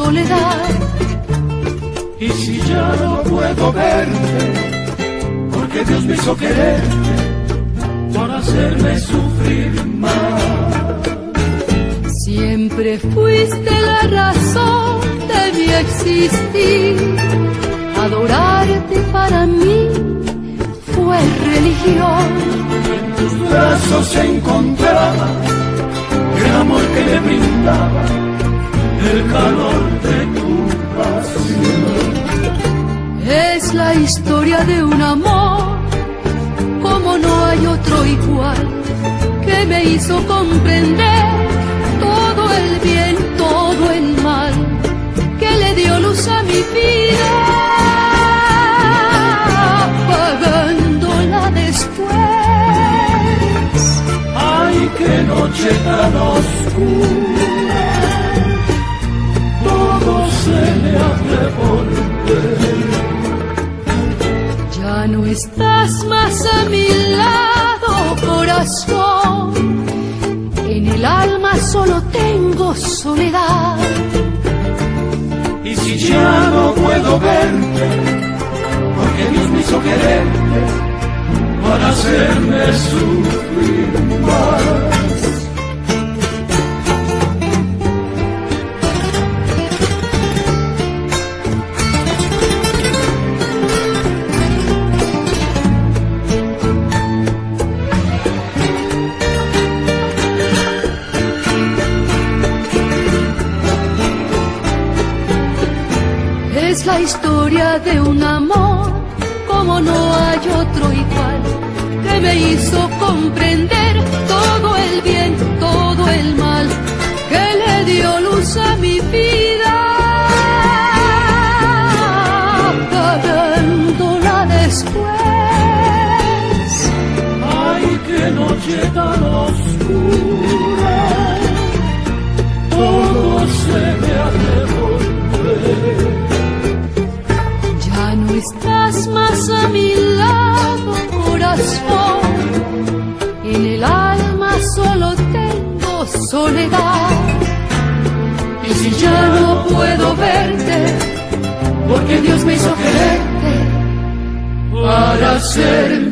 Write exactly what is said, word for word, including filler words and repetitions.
soledad. Y si ya no puedo verte, porque Dios me hizo quererte para hacerme sufrir más. Siempre fuiste la razón de mi existir. Adorarte para mí fue religión. En tus brazos se encontraba el amor que me brindaba, el calor de tu pasión. Es la historia de un amor como no hay otro igual, que me hizo comprender todo el bien, todo el mal, que le dio luz a mi vida, apagándola después. Ay, qué noche tan oscura, todo se me ha de volver. Ya no estás más a mi lado, corazón. En el alma solo tengo soledad. Y si ya no puedo verte, porque Dios me hizo quererte para hacerme sufrir más. Es la historia de un amor como no hay otro igual, que me hizo comprender todo el bien, todo el mal, que le dio luz a mi vida, apagándola después. Ay, qué noche tan oscura, todo se me ha de volver. Ya no estás más a mi lado, corazón. En el alma solo tengo soledad. Y si ya no puedo verte, porque Dios me hizo quererte para hacerme